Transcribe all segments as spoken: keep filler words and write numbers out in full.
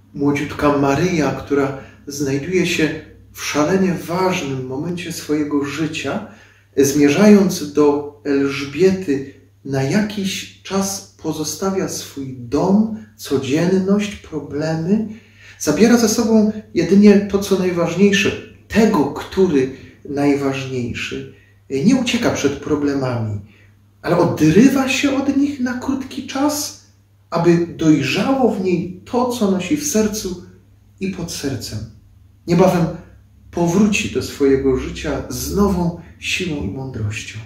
młodziutka Maryja, która znajduje się w szalenie ważnym momencie swojego życia, zmierzając do Elżbiety, na jakiś czas pozostawia swój dom, codzienność, problemy, zabiera ze sobą jedynie to, co najważniejsze, tego, który najważniejszy. Nie ucieka przed problemami, ale odrywa się od nich na krótki czas, aby dojrzało w niej to, co nosi w sercu i pod sercem. Niebawem powróci do swojego życia z nową siłą i mądrością.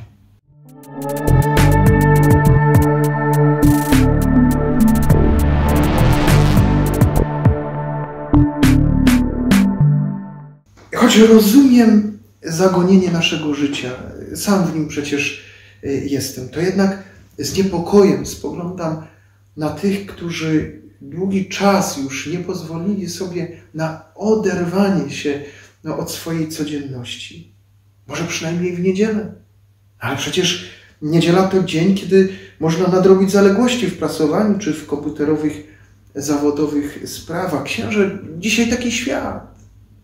Choć rozumiem zagonienie naszego życia, sam w nim przecież jestem, to jednak z niepokojem spoglądam na tych, którzy długi czas już nie pozwolili sobie na oderwanie się no, od swojej codzienności. Może przynajmniej w niedzielę. Ale przecież niedziela to dzień, kiedy można nadrobić zaległości w prasowaniu czy w komputerowych, zawodowych sprawach. Księże, dzisiaj taki świat.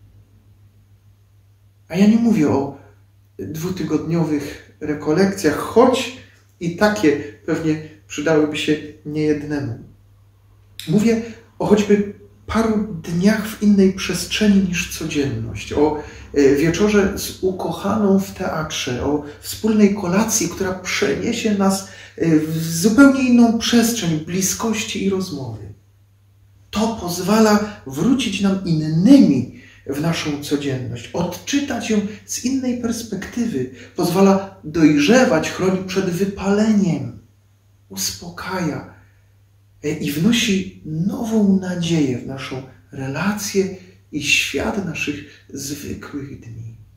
A ja nie mówię o dwutygodniowych rekolekcjach, choć i takie pewnie przydałyby się niejednemu. Mówię o choćby paru dniach w innej przestrzeni niż codzienność, o wieczorze z ukochaną w teatrze, o wspólnej kolacji, która przeniesie nas w zupełnie inną przestrzeń bliskości i rozmowy. To pozwala wrócić nam innymi w naszą codzienność, odczytać ją z innej perspektywy, pozwala dojrzewać, chroni przed wypaleniem, uspokaja i wnosi nową nadzieję w naszą relację i świat naszych zwykłych dni.